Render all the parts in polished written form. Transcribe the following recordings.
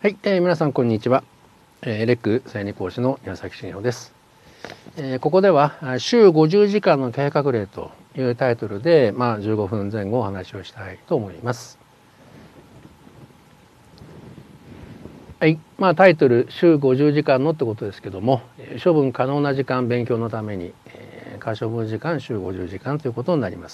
はい、皆さんこんにちは。レック生理講師の宮崎茂雄です。ここでは週50時間の計画例というタイトルで、15分前後お話をしたいと思います。はい、タイトル週50時間のってことですけども、処分可能な時間勉強のために、可処分時間週50時間ということになります。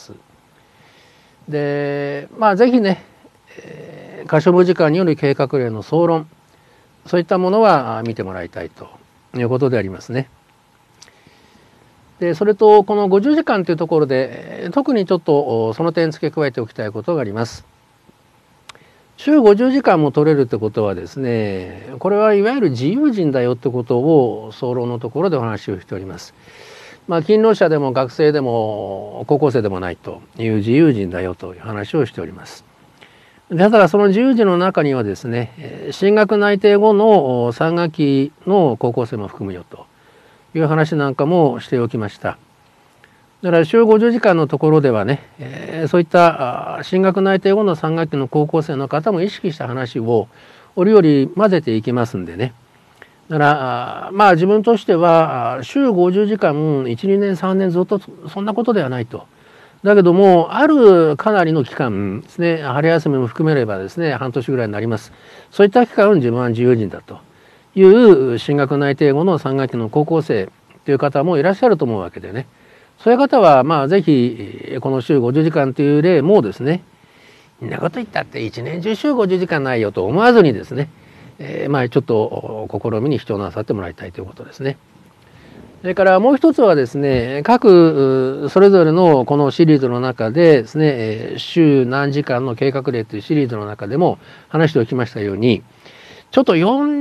で、ぜひね、可処分時間による計画例の総論、そういったものは見てもらいたいということでありますね。でそれとこの50時間というところで特にちょっとその点付け加えておきたいことがあります。週50時間も取れるってことはですね、これはいわゆる自由人だよってことを総論のところでお話をしております。勤労者でも学生でも高校生でもないという自由人だよという話をしております。ただその自由人の中にはですね、進学内定後の3学期の高校生も含むよという話なんかもしておきました。だから週50時間のところではね、そういった進学内定後の3学期の高校生の方も意識した話を折々混ぜていきますんでね。だから自分としては週50時間1、2年、3年ずっとそんなことではないと。だけどもあるかなりの期間ですね、春休みも含めればですね半年ぐらいになります。そういった期間自分は自由人だという進学内定後の3学期の高校生という方もいらっしゃると思うわけでね、そういう方はぜひこの週50時間という例もですね、そんなこと言ったって一年中週50時間ないよと思わずにですね、ちょっと試みに主張なさってもらいたいということですね。それからもう一つはですね、各それぞれのこのシリーズの中でですね、週何時間の計画例というシリーズの中でも話しておきましたように、ちょっと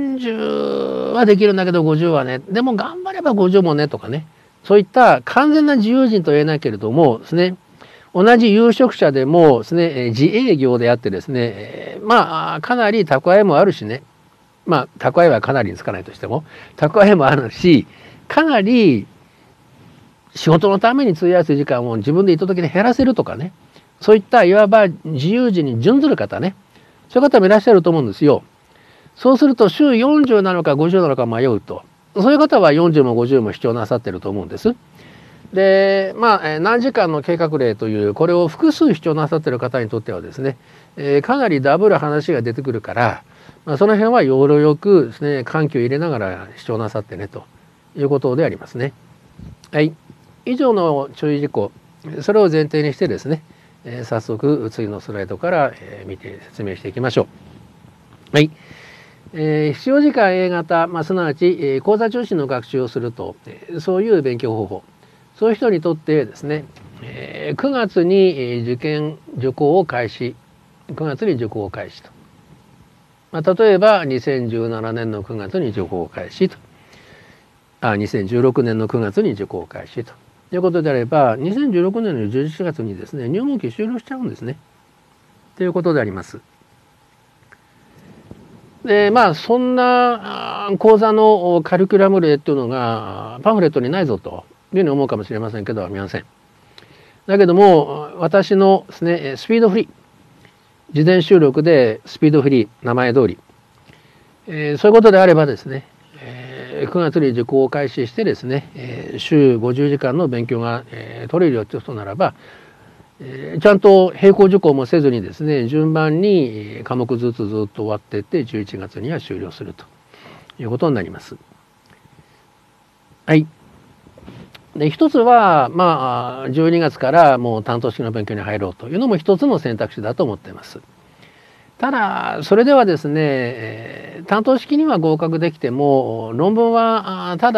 40はできるんだけど50はね、でも頑張れば50もねとかね、そういった完全な自由人とは言えないけれどもですね、同じ有職者でもですね、自営業であってですね、かなり蓄えもあるしね、蓄えはかなりにつかないとしても蓄えもあるし、かなり仕事のために費やす時間を自分で意図的に減らせるとかね、そういったいわば自由人に準ずる方ね、そういう方もいらっしゃると思うんですよ。そうすると週40なのか50なのか迷うと、そういう方は40も50も主張なさってると思うんです。で何時間の計画例というこれを複数主張なさってる方にとってはですね、かなりダブる話が出てくるから、その辺は要領よくですね緩急を入れながら主張なさってねということでありますね。はい、以上の注意事項、それを前提にしてですね、早速次のスライドから見て説明していきましょう。はい、必要時間 A 型、すなわち講座中心の学習をすると、そういう勉強方法、そういう人にとってですね、9月に受講を開始、9月に受講を開始と、例えば2017年の9月に受講を開始と、2016年の9月に受講開始ということであれば、2016年の11月にですね入門期終了しちゃうんですねということであります。でそんな講座のカリキュラム例っていうのがパンフレットにないぞというふうに思うかもしれませんけど、ありません。だけども私のですねスピードフリー、事前収録でスピードフリー、名前通り、そういうことであればですね、9月に受講を開始してですね、週50時間の勉強が取れるよということならば、ちゃんと並行受講もせずにですね、順番に科目ずつずっと終わっていって11月には終了するということになります。はい。で一つは12月からもう担当式の勉強に入ろうというのも一つの選択肢だと思っています。ただそれではですね、担当式には合格できても論文はた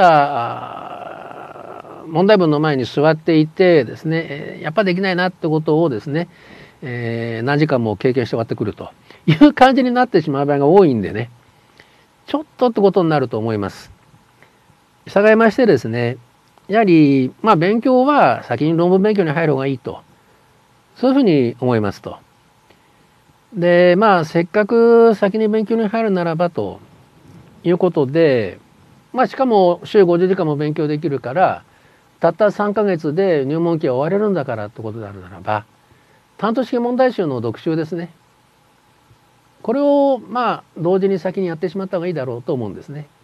だ問題文の前に座っていてですね、やっぱできないなってことをですね、何時間も経験して終わってくるという感じになってしまう場合が多いんでね、ちょっとってことになると思います。従いましてですね、やはり勉強は先に論文勉強に入る方がいいと、そういうふうに思いますと。でせっかく先に勉強に入るならばということで、しかも週50時間も勉強できるから、たった3ヶ月で入門期は終われるんだからってことであるならば、担当式問題集の読習ですね、 これを同時に先にやってしまった方がいいだろうと思うんですね。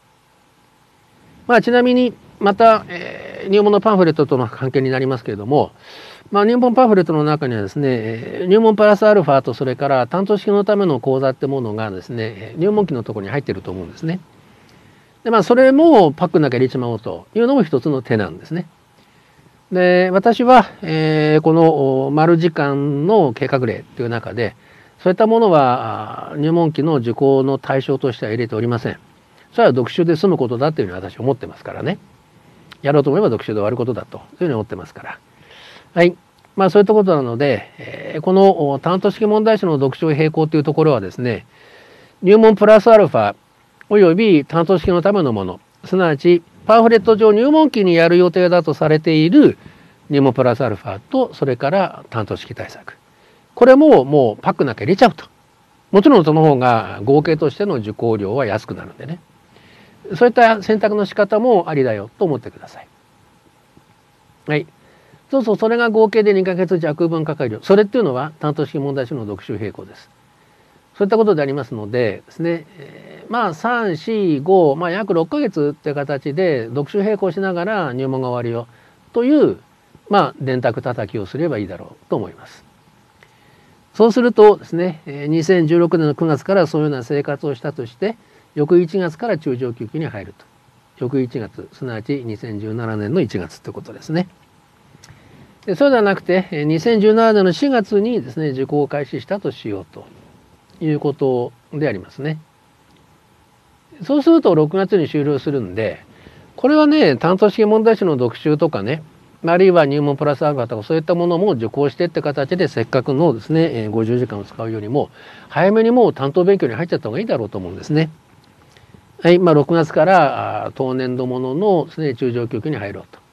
ちなみにまた、入門のパンフレットとの関係になりますけれども、入門パンフレットの中にはですね、入門プラスアルファとそれから担当式のための講座ってものがですね、入門期のところに入っていると思うんですね。でそれもパックの中に入れちまおうというのも一つの手なんですね。で私は、この丸時間の計画例という中でそういったものは入門期の受講の対象としては入れておりません。それは読書で済むことだというふうに私は思ってますからね。やろうと思えば読書で終わることだというふうに思ってますから。はい。そういったことなので、この担当式問題集の読書並行というところはですね、入門プラスアルファおよび担当式のためのもの、すなわちパンフレット上入門期にやる予定だとされている入門プラスアルファとそれから担当式対策。これももうパックなんか入れちゃうと。もちろんその方が合計としての受講料は安くなるんでね。そういった選択の仕方もありだよと思ってください。はい。それが合計で2ヶ月弱分かかる。それっていうのは担当式問題集の読書並行です。そういったことでありますのでですね、3、4、5、約6ヶ月っていう形で読書並行しながら入門が終わるよという電卓叩きをすればいいだろうと思います。そうするとですね、2016年の9月からそういうような生活をしたとして翌1月から中上級期に入ると。翌1月、すなわち2017年の1月ということですね。でそうではなくて2017年の4月にですね受講を開始したとしようということでありますね。そうすると6月に終了するんで、これはね担当式問題集の読習とかね、あるいは入門プラスアルファとかそういったものも受講してって形でせっかくのですね50時間を使うよりも早めにもう担当勉強に入っちゃった方がいいだろうと思うんですね。はい、6月から当年度もののですね中上級期に入ろうと。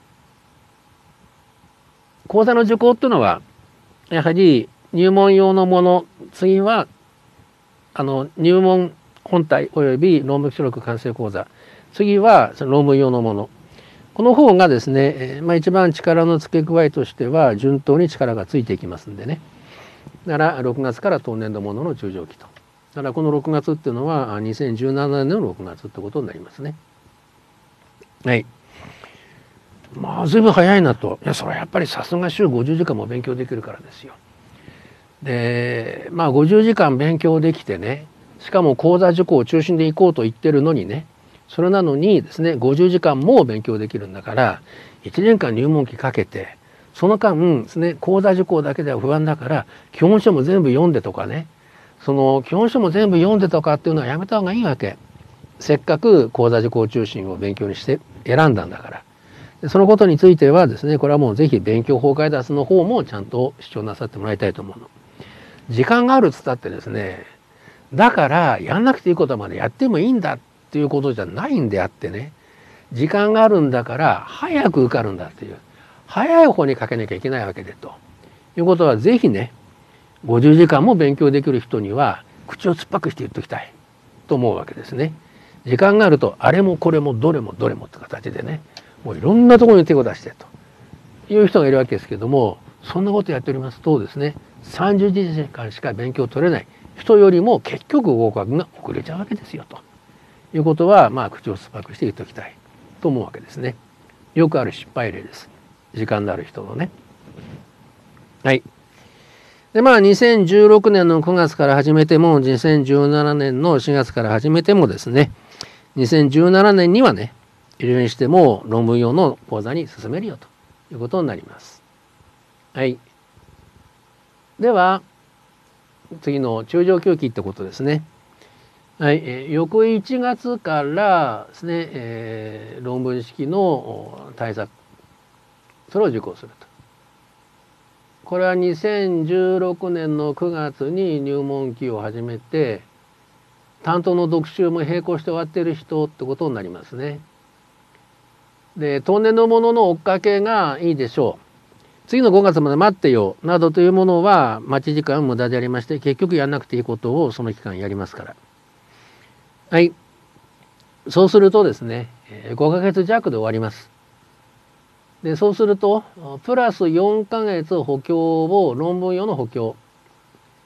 講座の受講っていうのはやはり入門用のもの、次は入門本体および論文記録完成講座、次はその論文用のもの、この方がですね、一番力の付け加えとしては順当に力がついていきますんでね。だから6月から当年度ものの中上期と。だからこの6月っていうのは2017年の6月ってことになりますね。はい。随分早いなと。いやそれはやっぱりさすが週50時間も勉強できるからですよ。で50時間勉強できてね、しかも講座受講を中心で行こうと言ってるのにね、それなのにですね50時間も勉強できるんだから1年間入門期かけて、その間ですね講座受講だけでは不安だから基本書も全部読んでとかね、その基本書も全部読んでとかっていうのはやめた方がいいわけ。せっかく講座受講中心を勉強にして選んだんだから。そのことについてはですね、これはもうぜひ勉強法解脱の方もちゃんと主張なさってもらいたいと思うの。時間があるっつったってですね、だからやんなくていいことまでやってもいいんだっていうことじゃないんであってね、時間があるんだから早く受かるんだっていう、早い方にかけなきゃいけないわけでということは、ぜひね50時間も勉強できる人には口を酸っぱくして言っときたいと思うわけですね。時間があるとあれもこれもどれもどれもって形でね、もういろんなところに手を出してという人がいるわけですけれども、そんなことやっておりますとですね、30時間しか勉強取れない人よりも結局合格が遅れちゃうわけですよということは、口を酸っぱくして言っておきたいと思うわけですね。よくある失敗例です。時間のある人のね。はい。で2016年の9月から始めても2017年の4月から始めてもですね、2017年にはねいずれにしても論文用の講座に進めるよということになります。はい。では次の中上級期ってことですね。はい。翌1月からですね、論文式の対策、それを受講すると。これは2016年の9月に入門期を始めて、担当の読習も並行して終わっている人ってことになりますね。で当年のものの追っかけがいいでしょう。次の5月まで待ってよなどというものは待ち時間無駄でありまして、結局やらなくていいことをその期間やりますから。はい。そうするとですね、5ヶ月弱で終わります。でそうするとプラス4ヶ月補強を論文用の補強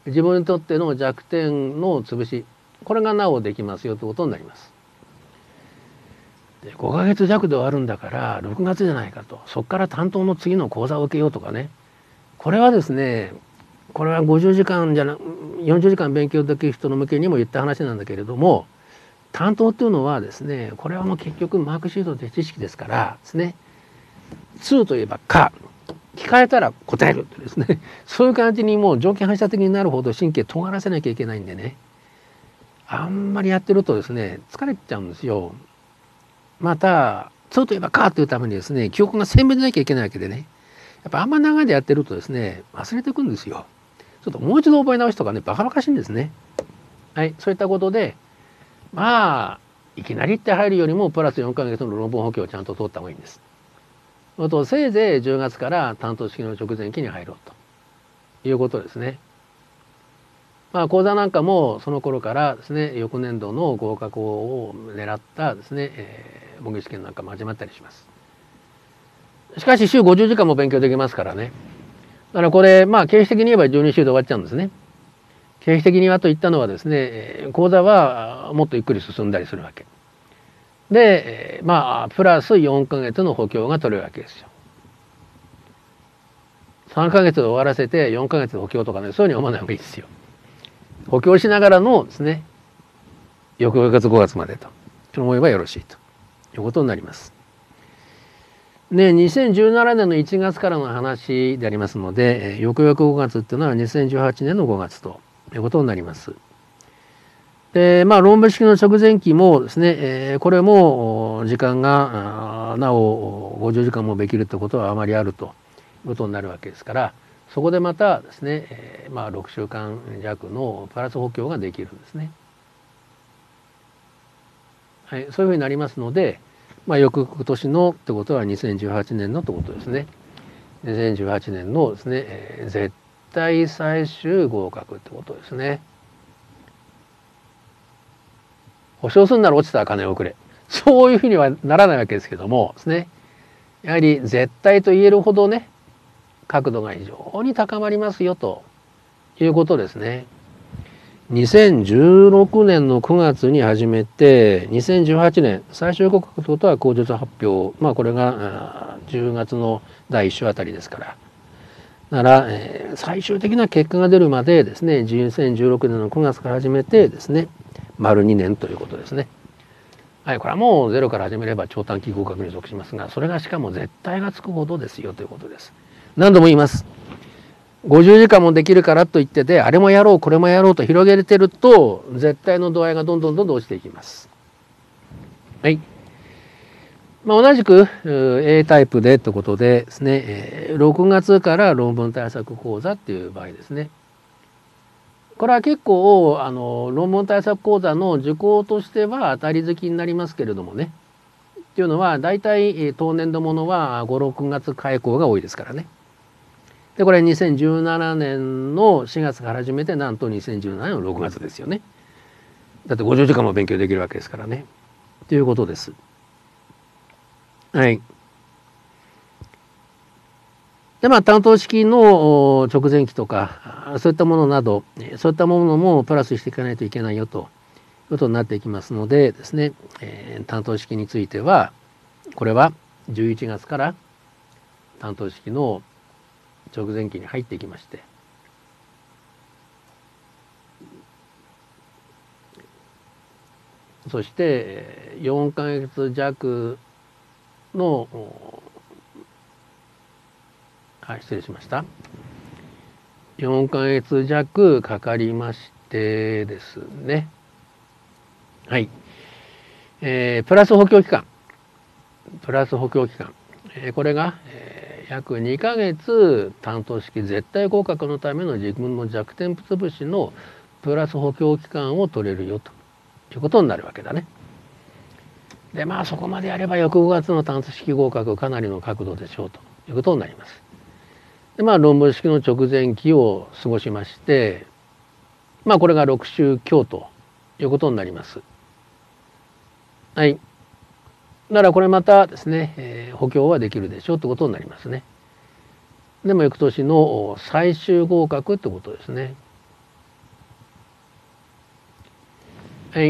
自分にとっての弱点の潰し、これがなおできますよということになります。で5ヶ月弱で終わるんだから6月じゃないかと、そこから担当の次の講座を受けようとかね、これはですね、これは50時間じゃな40時間勉強できる人の向けにも言った話なんだけれども、担当っていうのはですね、これはもう結局マークシートで知識ですからですね、2といえばか、聞かれたら答えるってですね、そういう感じにもう条件反射的になるほど神経尖らせなきゃいけないんでね、あんまりやってるとですね疲れちゃうんですよ。また2といえばかというためにですね記憶が鮮明でなきゃいけないわけでね、やっぱあんま長いでやってるとですね忘れていくんですよ。ちょっともう一度覚え直しとかね、バカバカしいんですね。はい、そういったことでまあいきなりって入るよりもプラス4ヶ月の論文補強をちゃんと取った方がいいんです。とせいぜい10月から担当式の直前期に入ろうということですね。まあ講座なんかもその頃からですね翌年度の合格を狙ったですね、模擬試験なんかも始まったりします。しかし週50時間も勉強できますからね。だからこれまあ経費的に言えば12週で終わっちゃうんですね。経費的にはと言ったのはですね、講座はもっとゆっくり進んだりするわけで、まあプラス4ヶ月の補強が取れるわけですよ。3ヶ月で終わらせて4ヶ月補強とかね、そういうふうに思わない方がいいですよ。補強しながらのですね翌5月5月までと思えばよろしいということになります。で2017年の1月からの話でありますので、翌々5月っていうのは2018年の5月ということになります。でまあ論文式の直前期もですね、これも時間がなお50時間もできるってことはあまりあるということになるわけですから、そこでまたですね、まあ6週間弱のプラス補強ができるんですね。はい、そういうふうになりますので、まあ、翌年のってことは2018年のってことですね。2018年のですね、絶対最終合格ってことですね。保証するなら落ちたら金をくれ。そういうふうにはならないわけですけどもですね。やはり絶対と言えるほどね、角度が非常に高まりますよということですね。2016年の9月に始めて、2018年最終合格ということは口述発表、まあこれが10月の第1週あたりですから。なら、最終的な結果が出るまでですね、2016年の9月から始めてですね、丸2年ということですね。はい、これはもうゼロから始めれば超短期合格に属しますが、それがしかも絶対がつくほどですよということです。何度も言います。50時間もできるからといってて、あれもやろうこれもやろうと広げてると絶対の度合いがどんどん落ちていきます。はい。まあ、同じく A タイプでということでですね、6月から論文対策講座っていう場合ですね。これは結構論文対策講座の受講としては当たり付きになりますけれどもね。っていうのは大体当年度ものは5、6月開講が多いですからね。でこれ2017年の4月から始めて、なんと2017年の6月ですよね。だって50時間も勉強できるわけですからね。ということです。はい。でまあ担当式の直前期とかそういったものなど、そういったものもプラスしていかないといけないよということになっていきますのでですね、担当式についてはこれは11月から担当式の直前期に入っていきまして、そして4ヶ月弱の失礼しました。4ヶ月弱かかりましてですね。はい。プラス補強期間。これが、約2ヶ月担当式絶対合格のための自分の弱点潰しのプラス補強期間を取れるよということになるわけだね。でまあそこまでやれば翌5月の担当式合格かなりの角度でしょうということになります。でまあ論文式の直前期を過ごしまして、まあこれが6週強ということになります。はい。ならこれまたですね、補強はできるでしょうということになりますね。でも翌年の最終合格ってことですね。 はい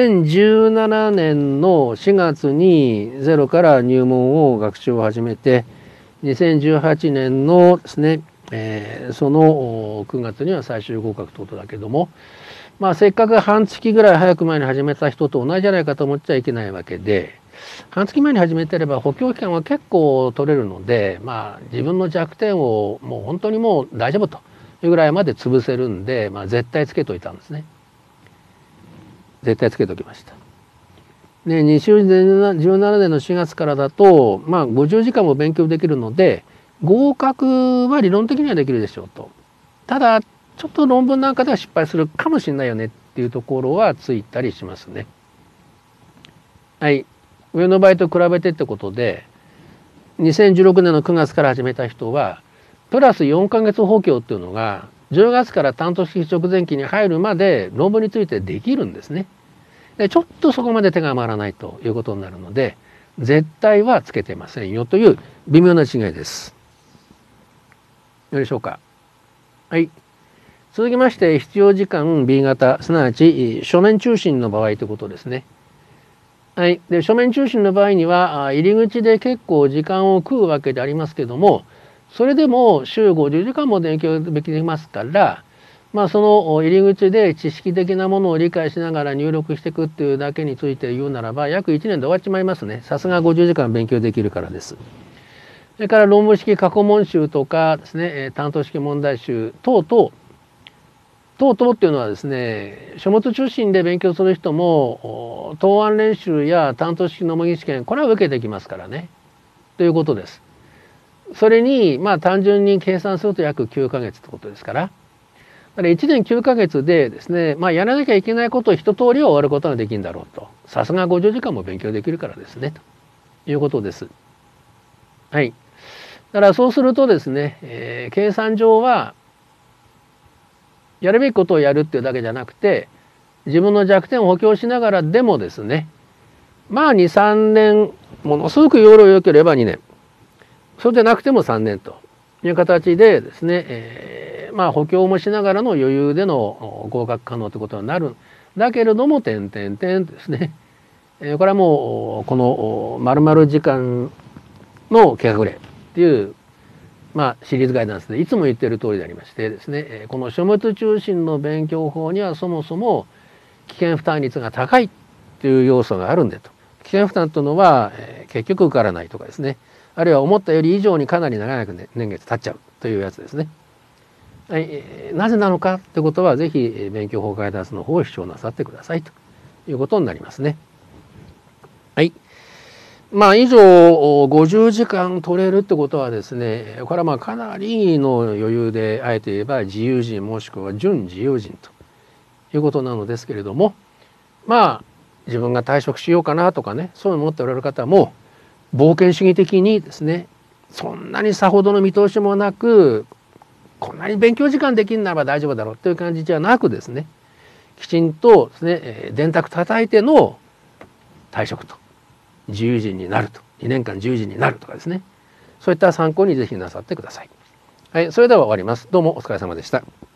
、2017年の4月にゼロから入門を学習を始めて、2018年のですね、その9月には最終合格ということだけども、まあせっかく半月ぐらい早く前に始めた人と同じじゃないかと思っちゃいけないわけで、半月前に始めてれば補強期間は結構取れるので、まあ自分の弱点をもう本当にもう大丈夫というぐらいまで潰せるんで、まあ絶対つけといたんですね。絶対つけときました。で、2017年の4月からだと、まあ50時間も勉強できるので、合格は理論的にはできるでしょうと。ただ、ちょっと論文なんかでは失敗するかもしれないよねっていうところはついたりしますね。はい。上の場合と比べてってことで、2016年の9月から始めた人は、プラス4ヶ月補強っていうのが、10月から担当式直前期に入るまで論文についてできるんですね。でちょっとそこまで手が回らないということになるので、絶対はつけてませんよという微妙な違いです。よいしょうか。はい。続きまして、必要時間 B 型、すなわち書面中心の場合ということですね。はい。で、書面中心の場合には、入り口で結構時間を食うわけでありますけども、それでも週50時間も勉強できますから、まあその入り口で知識的なものを理解しながら入力していくっていうだけについて言うならば、約1年で終わっちまいますね。さすが50時間勉強できるからです。それから論文式過去問集とかですね、担当式問題集等々っていうのはですね、書物中心で勉強する人も答案練習や担当式の模擬試験、これは受けてきますからねということです。それにまあ単純に計算すると約9ヶ月ってことですから、だから1年9ヶ月でですね、まあやらなきゃいけないことを一通りは終わることができるんだろうと。さすが50時間も勉強できるからですねということです。はい。だからそうするとですね、計算上はやるべきことをやるっていうだけじゃなくて、自分の弱点を補強しながらでもですね、まあ2、3年、ものすごく要領良ければ2年、そうでなくても3年という形でですね、まあ補強もしながらの余裕での合格可能ということになる。だけれども、ですね。これはもう、この〇〇時間の計画例っていう、まあシリーズガイダンスでいつも言っている通りでありましてですね、この書物中心の勉強法にはそもそも危険負担率が高いっていう要素があるんでと。危険負担というのは、結局受からないとかですね、あるいは思ったより以上にかなり長く年月経っちゃうというやつですね。はい、なぜなのかということはぜひ勉強法ガイダンスの方を視聴なさってくださいということになりますね。はい。まあ以上50時間取れるってことはですね、これはまあかなりの余裕で、あえて言えば自由人もしくは準自由人ということなのですけれども、まあ自分が退職しようかなとかね、そういうのを持っておられる方も冒険主義的にですね、そんなにさほどの見通しもなく、こんなに勉強時間できるならば大丈夫だろうという感じじゃなくですね、きちんとですね、電卓叩いての退職と、自由人になると、2年間自由人になるとかですね、そういった参考にぜひなさってください。はい、それでは終わります。どうもお疲れ様でした。